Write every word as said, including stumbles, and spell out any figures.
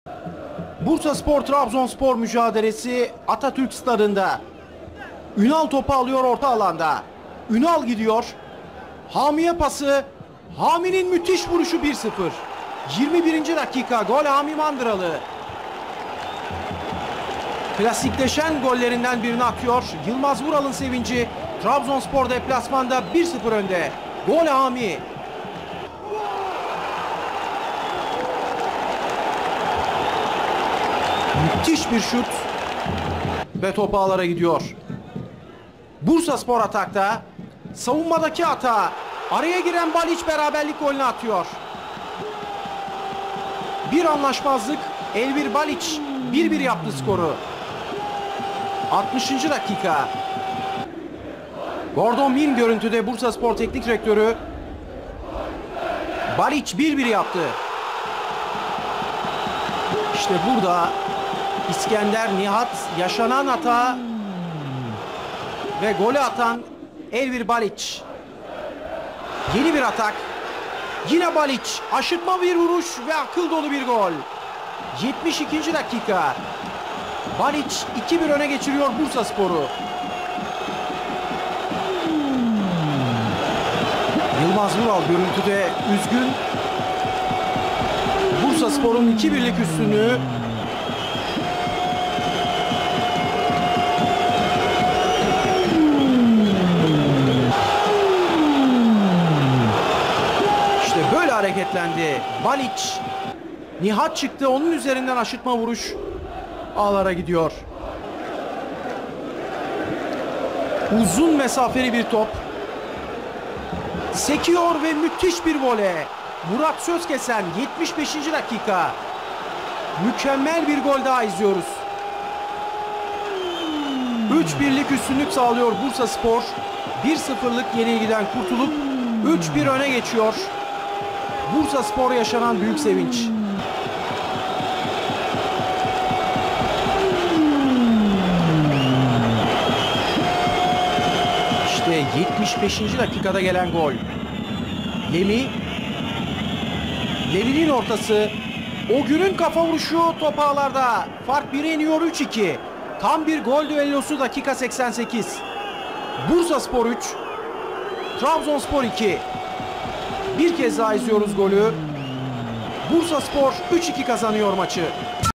Bursaspor Trabzonspor mücadelesi Atatürk Stadı'nda. Ünal topu alıyor orta alanda. Ünal gidiyor. Hami'ye pası. Hami'nin müthiş vuruşu bir sıfır. yirmi birinci dakika gol Hami Mandıralı. Klasikleşen gollerinden birini atıyor. Yılmaz Vural'ın sevinci. Trabzonspor deplasmanda bir sıfır önde. Gol Hami. Müthiş bir şut. Ve top ağlara gidiyor. Bursaspor atakta. Savunmadaki hata. Araya giren Baliç beraberlik golünü atıyor. Bir anlaşmazlık. Elvir Baliç bir bir yaptı skoru. altmışıncı dakika. Gordon Min görüntüde Bursaspor Teknik Direktörü. Baliç bir bir yaptı. İşte burada İskender Nihat yaşanan hata ve golü atan Elvir Baliç. Yeni bir atak. Yine Baliç. Aşırtma bir vuruş ve akıl dolu bir gol. yetmiş ikinci dakika. Baliç iki bir öne geçiriyor Bursaspor'u. Yılmaz Vural görüntüde üzgün. Bursaspor'un iki birlik üstünlüğü. İşte böyle hareketlendi. Baliç. Nihat çıktı. Onun üzerinden aşırtma vuruş ağlara gidiyor. Uzun mesafeli bir top. Sekiyor ve müthiş bir voley. Murat Sözkesen yetmiş beşinci dakika. Mükemmel bir gol daha izliyoruz. üç birlik üstünlük sağlıyor Bursaspor. bir sıfırlık yenilgiden kurtulup üç bir öne geçiyor. Bursaspor yaşanan büyük sevinç. İşte yetmiş beşinci dakikada gelen gol. Lemi. Lemi'nin ortası. O günün kafa vuruşu top ağlarda. Fark bire iniyor, üç iki. Tam bir gol düellosu dakika seksen sekiz. Bursaspor üç. Trabzonspor iki. Bir kez daha izliyoruz golü. Bursaspor üç iki kazanıyor maçı.